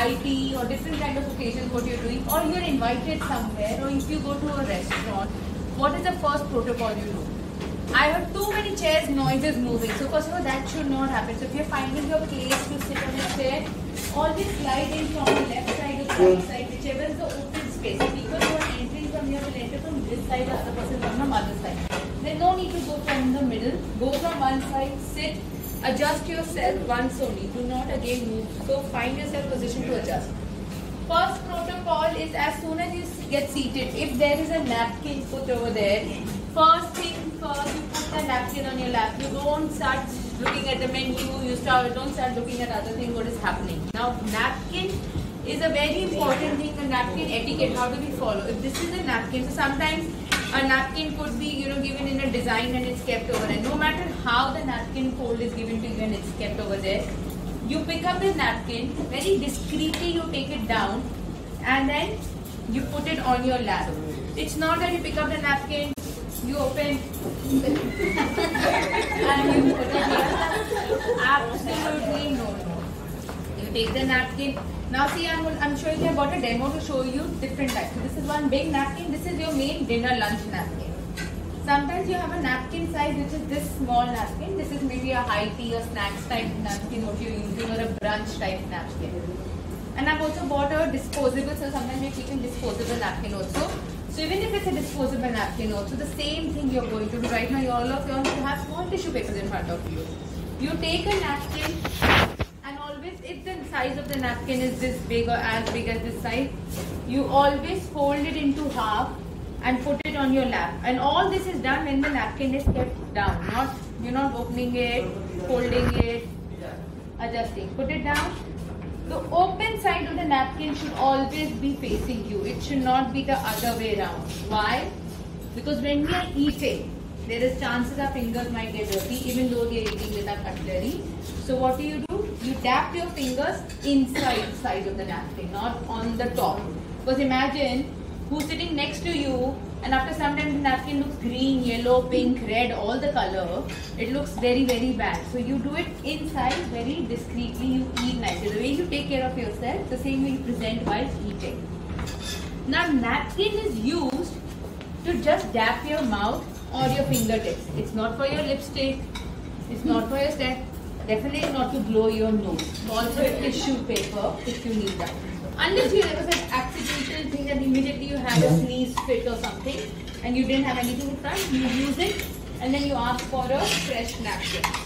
high tea or different kind of occasions what you're doing, or you're invited somewhere, or if you go to a restaurant, what is the first protocol you do? I heard too many chairs, noises moving. So first of all, that should not happen. So if you're finding your place to sit on a chair, always slide in from the left side or the right side, whichever is the open space. So people who are entering from here will enter from this side, the other person from the other side. There's no need to go from the middle. Go from one side, sit, adjust yourself once only. Do not again move. So find yourself position to adjust. First protocol is as soon as you get seated, if there is a napkin put over there, first thing first, you put the napkin on your lap. You don't start looking at the menu. Don't start looking at other things. What is happening now? Napkin is a very important thing. The napkin etiquette. How do we follow? If this is a napkin, so sometimes a napkin could be given in a design and it's kept over there. No matter how the napkin fold is given to you and it's kept over there, you pick up the napkin very discreetly. You take it down and then you put it on your lap. It's not that you pick up the napkin, you open and you put it here. Absolutely no. You take the napkin. Now see, I'm showing you, I got a demo to show you different types. So this is one big napkin. This is your main dinner lunch napkin. Sometimes you have a napkin size which is this small napkin. This is maybe a high tea or snacks type napkin what you're using, or a brunch type napkin. And I've also bought a disposable, so sometimes we're keeping disposable napkin also. So even if it's a disposable napkin also, the same thing you're going to do. Right now, all of you have small tissue papers in front of you. You take a napkin, and always, if the size of the napkin is this big or as big as this size, you always fold it into half and put it on your lap. And all this is done when the napkin is kept down. You're not opening it, folding it, adjusting. Put it down. The open side of the napkin should always be facing you. It should not be the other way around. Why? Because when we are eating, there is chances our fingers might get dirty even though we are eating with our cutlery. So what do? You tap your fingers inside the side of the napkin, not on the top. Because imagine who's sitting next to you, and after some time the napkin looks green, yellow, pink, red, all the color. It looks very, very bad. So you do it inside very discreetly. You eat nicely. The way you take care of yourself, the same way you present while eating. Now napkin is used to just dap your mouth or your fingertips. It's not for your lipstick. It's not for your step. Definitely not to blow your nose. Also tissue paper if you need that. Unless there was an accidental thing that immediately you had a sneeze fit or something and you didn't have anything in front, you use it and then you ask for a fresh napkin.